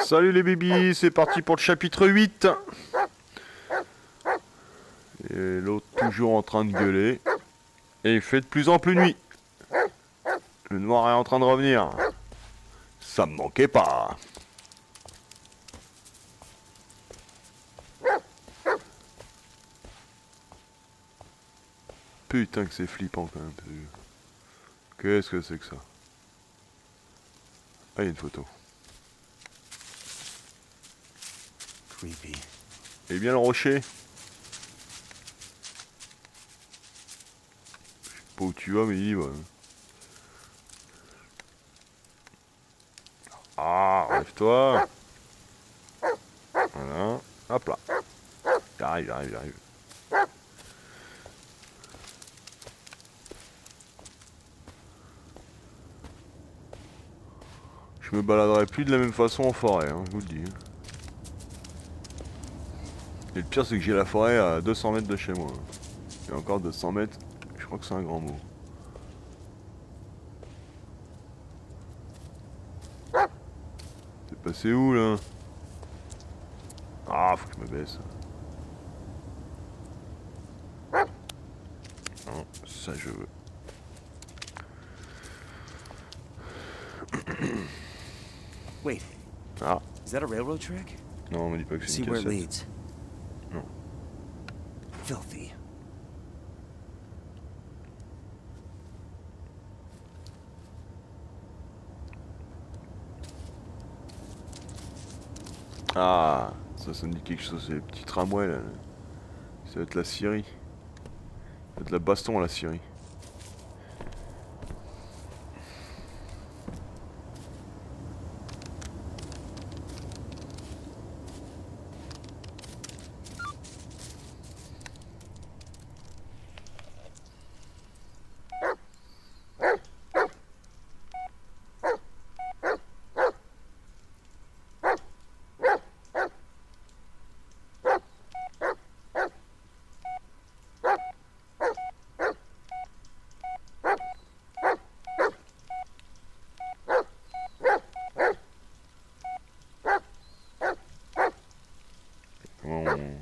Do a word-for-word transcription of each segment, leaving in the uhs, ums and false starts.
Salut les bébés, c'est parti pour le chapitre huit. Et l'autre toujours en train de gueuler. Et il fait de plus en plus nuit. Le noir est en train de revenir. Ça me manquait pas. Putain que c'est flippant quand même. Qu'est-ce que c'est que ça? Ah, il y a une photo. Creepy. Et bien le rocher. Je sais pas où tu vas, mais il y va. Ah, relève-toi. Voilà. Hop là. J'arrive, j'arrive, j'arrive. Je me baladerai plus de la même façon en forêt, hein, je vous le dis. Et le pire, c'est que j'ai la forêt à deux cents mètres de chez moi. Et encore deux cents mètres, je crois que c'est un grand mot. T'es passé où là? Ah, faut que je me baisse. Non, ça je veux. Wait. Ah. Is that a railroad track? Non, on me dit pas que c'est See une where it cassette. leads. Non. Filthy. Ah, ça, ça me dit quelque chose, c'est les petits tramways là. Ça va être la Syrie. Ça va être la baston la Syrie. Comment on...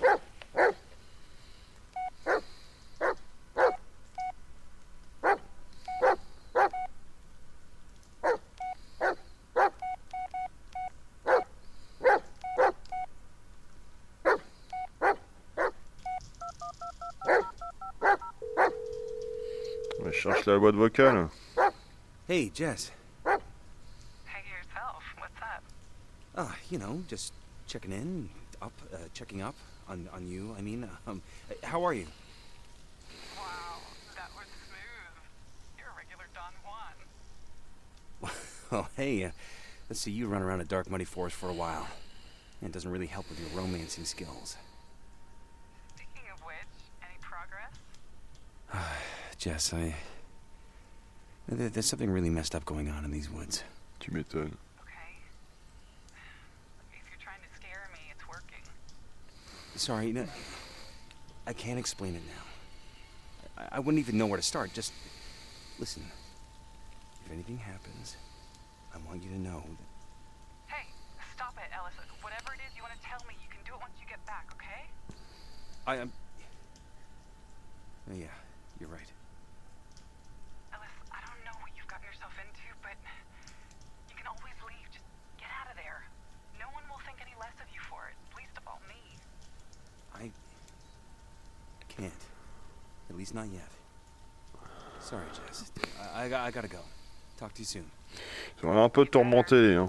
on cherche la boîte vocale. Hey, Jess. Hey yourself, what's up? Ah, you know, just checking in, up, uh, checking up on on you. I mean, um, how are you? Wow, that was smooth. You're a regular Don Juan. Oh, hey, uh, let's see you run around a dark, muddy forest for a while. It doesn't really help with your romancing skills. Speaking of which, any progress? Jess, I... there- There's something really messed up going on in these woods. Tu m'étonnes. Okay. If you're trying to scare me, it's working. Sorry, no, I can't explain it now. I, I wouldn't even know where to start. Just listen. If anything happens, I want you to know that... Hey, stop it, Ellis. Whatever it is you want to tell me, you can do it once you get back, okay? I am... Oh, yeah, you're right. Ellis, I don't know what you've gotten yourself into, but you can always leave. Just get out of there. No one will think any less of you for it, least of all me. I can't. At least not yet. Sorry, Jess. I, I, I gotta go. Talk to you soon. On a un peu tourmenté, hein.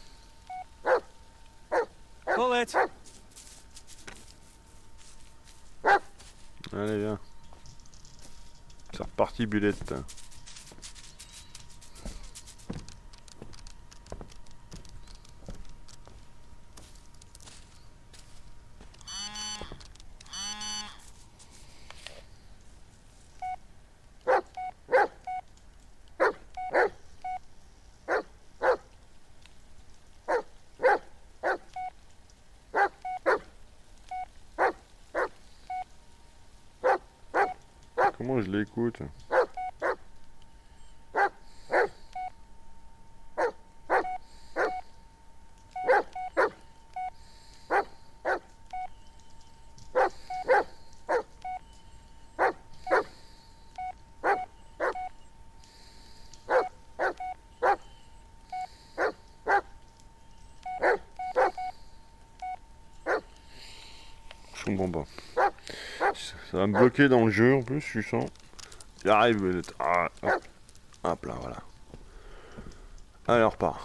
Pull it! Allez, viens. C'est reparti, Bulette. Comment je l'écoute? Bon bah. Ça va me bloquer dans le jeu en plus, je sens. J'arrive, Belette. Ah, hop. Hop là, voilà. Allez, on repart.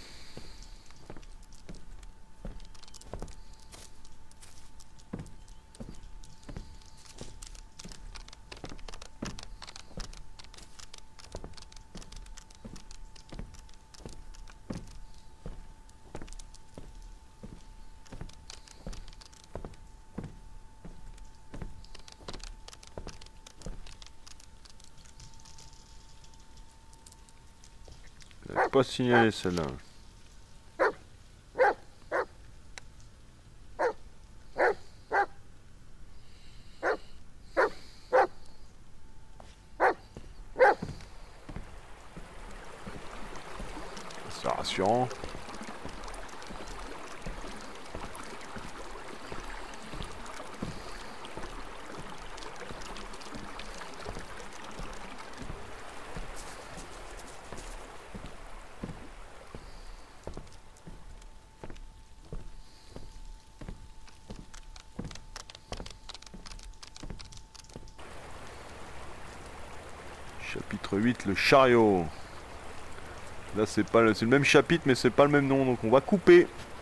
Pas signalé celle-là. C'est rassurant. Chapitre huit, le chariot. Là c'est pas le, c'est le même chapitre mais c'est pas le même nom, donc on va couper.